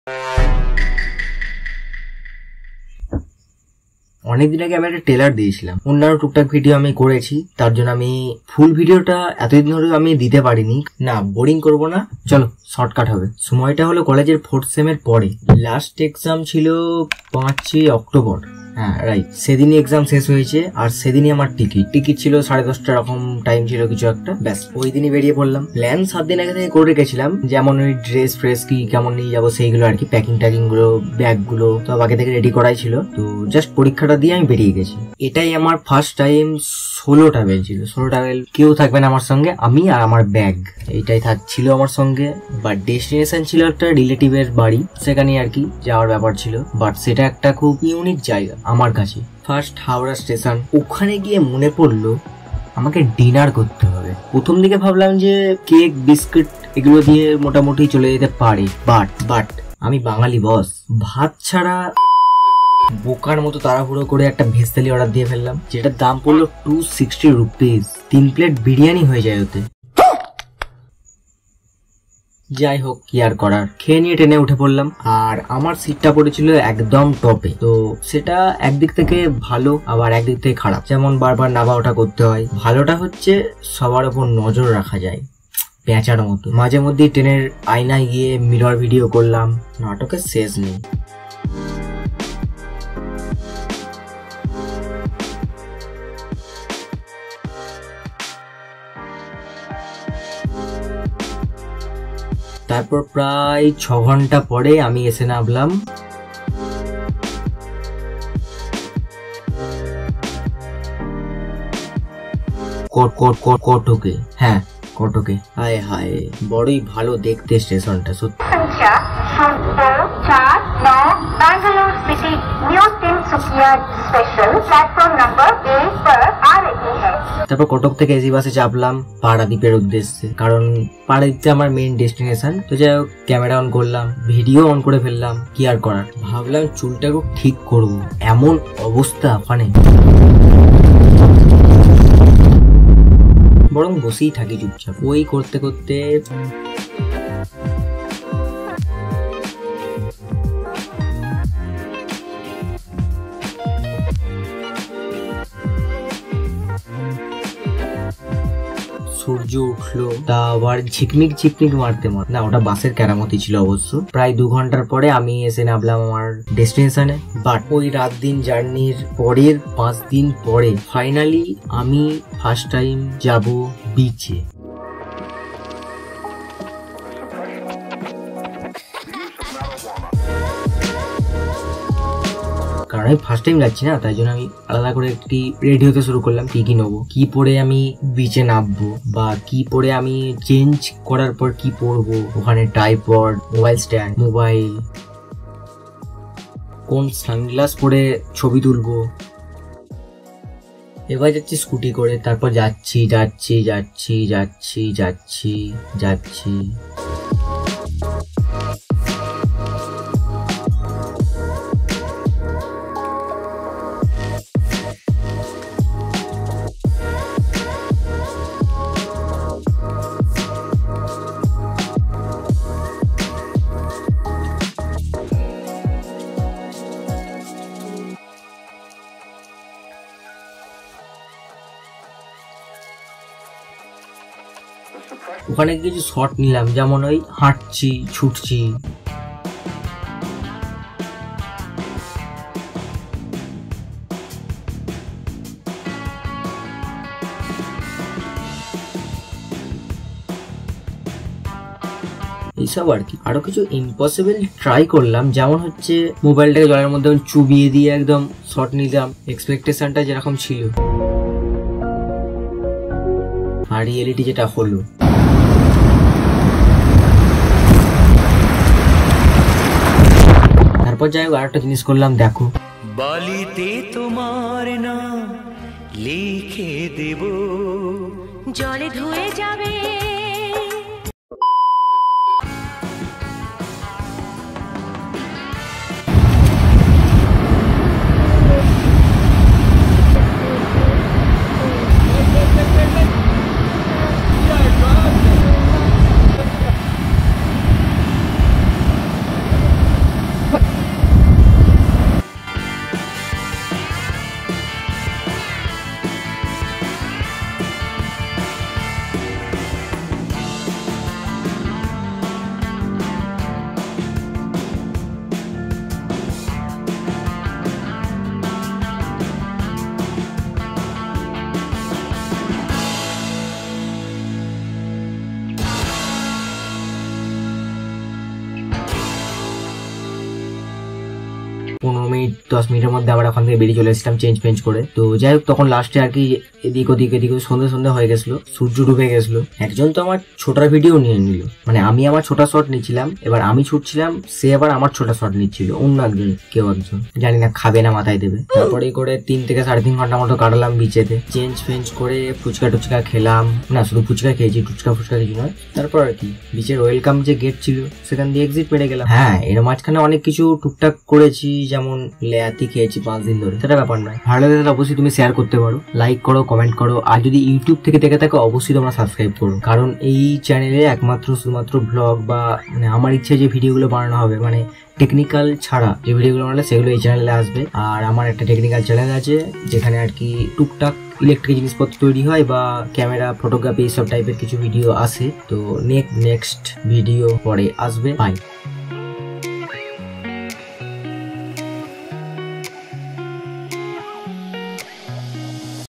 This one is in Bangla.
অনেকদিন আগে আমি একটা ট্রেলার দিয়েছিলাম, অন্যান্য টুকটাক ভিডিও আমি করেছি, তার জন্য আমি ফুল ভিডিওটা এতদিন ধরে আমি দিতে পারিনি। না, বোরিং করব না, চলো শর্টকাট হবে। সময়টা হলো কলেজের 4th সেমের পরে, লাস্ট এক্সাম ছিল 5ই অক্টোবর। হ্যাঁ রাইট, সেদিনই এক্সাম শেষ হয়েছে আর সেদিনই আমার টিকিট ছিল 10:30 এরকম টাইম ছিল কিছু একটা। ব্যাস ওই দিনই বেরিয়ে পড়লাম। প্ল্যান 7 দিন আগে থেকে করে রেখেছিলাম, যেমন ওই ড্রেস ফ্রেস কি কেমন নিয়ে যাবো সেইগুলো আর কি, প্যাকিং ট্যাকিং গুলো, ব্যাগ গুলো সব আগে থেকে রেডি করাই ছিল। তো জাস্ট পরীক্ষাটা দিয়ে আমি বেরিয়ে গেছি। এটাই আমার ফার্স্ট টাইম সোলো ট্রাভেল ছিল। সোলো ট্রাভেল, কেউ থাকবে না আমার সঙ্গে, আমি আর আমার ব্যাগ, এইটাই ছিল আমার সঙ্গে। বাট ডেস্টিনেশন ছিল একটা রিলেটিভের বাড়ি, সেখানে আর কি যাওয়ার ব্যাপার ছিল। বাট সেটা একটা খুব ইউনিক জায়গা আমার কাছে। ফার্স্ট হাওড়া স্টেশন, ওখানে গিয়ে মনে পড়লো আমাকে ডিনার করতে হবে। প্রথম দিকে ভাবলাম যে কেক বিস্কিট এগুলো দিয়ে মোটামুটি চলে যেতে পারে, বাট আমি বাঙালি বস, ভাত ছাড়া বোকার মতো তাড়াহুড়ো করে একটা ভেজ থালি অর্ডার দিয়ে ফেললাম, যেটার দাম পড়লো 260 রুপিস। 3 প্লেট বিরিয়ানি হয়ে যায় ওতে। যাই হোক, কি আর করার, খেয়ে নিয়ে ট্রেনে উঠে পড়লাম। আর আমার সিটটা পড়েছিল একদম টপে। তো সেটা একদিক থেকে ভালো, আবার একদিক থেকে খারাপ। যেমন বারবার নাবা ওঠা করতে হয়। ভালোটা হচ্ছে সবার উপর নজর রাখা যায় পেঁচার মতো। মাঝে মধ্যে ট্রেনের আয়নায় গিয়ে মিরর ভিডিও করলাম, নাটকের শেষ নেই। তারপর প্রায় 6 ঘন্টা পরে আমি এসে নামলাম কটকে। হ্যাঁ কটকে। হায় হায়, বড়ই ভালো দেখতে স্টেশনটা সত্যি। তারপর কটক থেকে এসি বাসে চাপলাম পারাদ্বীপের উদ্দেশ্যে, কারণ পারাদ্বীপে আমার মেইন ডেস্টিনেশন। তো যাই হোক, ক্যামেরা অন করলাম, ভিডিও অন করে ফেললাম। কি আর করার, ভাবলাম চুলটা খুব ঠিক করবো, এমন অবস্থা ওখানে বরং বসেই থাকি চুপচাপ। ওই করতে করতে সূর্য উঠলো, তা আবার ঝিকমিক মারতে না, ওটা বাসের কেরামতি ছিল অবশ্য। প্রায় 2 ঘন্টার পরে আমি এসে নামলাম আমার ডেস্টিনেশনে। বাট ওই রাত দিন জার্নির পরের 5 দিন পরে ফাইনালি আমি ফার্স্ট টাইম যাব বিচে। কারণ আমি ফার্স্ট টাইম যাচ্ছি না, তাই জন্য আমি আলাদা করে একটি রেডি হতে শুরু করলাম। কি নেবো, কি পরে আমি বিচে নামবো, বা কি পরে আমি চেঞ্জ করার পর কি পরবো, ওখানে ট্রাইপড, মোবাইল স্ট্যান্ড, মোবাইল, কোন সানগ্লাস পরে ছবি তুলবো। এবার যাচ্ছি স্কুটি করে, তারপর যাচ্ছি। ওখানে কিছু শট নিলাম, যেমন ওই হাঁটছি, ছুটছি। এইসব আর কি। আরো কিছু ইম্পসিবল ট্রাই করলাম, যেমন হচ্ছে মোবাইলটাকে জলের মধ্যে চুবিয়ে দিয়ে একদম শট নিলাম, এক্সপেকটেশনটা যেরকম ছিল আর রিয়েলিটি যেটা হলো। তারপর যাই হোক, আরেকটা জিনিস করলাম, দেখো বালিতে তোমার নাম লিখে দেব, জলে ধুয়ে যাবে। 15-10 মিনিটের মধ্যে আবার ওখান থেকে বেরিয়ে চলে এসেছিলাম চেঞ্জ করে। তো যাই হোক, তখন লাস্টে আর কি এদিক ওদিক সন্ধ্যে হয়ে গেছিল, সূর্য ডুবে গেছিল। একজন তো আমার ছোটার ভিডিও নিয়ে নিল, মানে আমি আমার ছোটা শট নিচ্ছিলাম, এবার আমি ছুটছিলাম, সে আবার আমার ছোটা শট নিচ্ছিল, অন্য কেউ একজন, জানি না খাবে না মাথায় দেবে। তারপরে করে 3 থেকে 3.5 ঘন্টা মতো কাটালাম বিচেতে, চেঞ্জ করে ফুচকা টুচকা খেলাম, না শুধু ফুচকা খেয়েছি, ফুচকা কিছু নয়। তারপর আর কি বিচের ওয়েলকাম যে গেট ছিল সেখান দিয়ে এক্সিট মেরে গেলাম। হ্যাঁ, এর মাঝখানে অনেক কিছু টুকটাক করেছি, যেমন লেয়াতি খেয়েছি 5 দিন ধরে, সেটা ব্যাপার নয়। ভালো লাগে তাহলে অবশ্যই তুমি শেয়ার করতে পারো, লাইক করো, কমেন্ট করো, আর যদি ইউটিউব থেকে দেখে থাকো অবশ্যই তোমরা সাবস্ক্রাইব করো, কারণ এই চ্যানেলে শুধুমাত্র ব্লগ বা মানে আমার ইচ্ছে যে ভিডিওগুলো বানানো হবে, মানে টেকনিক্যাল ছাড়া যে ভিডিওগুলো বানালে সেগুলো এই চ্যানেলে আসবে। আর আমার একটা টেকনিক্যাল চ্যানেল আছে যেখানে আর কি টুকটাক ইলেকট্রিক জিনিসপত্র তৈরি হয় বা ক্যামেরা, ফটোগ্রাফি, এইসব টাইপের কিছু ভিডিও আসে। তো নেক্সট ভিডিও পরে আসবে। বাই।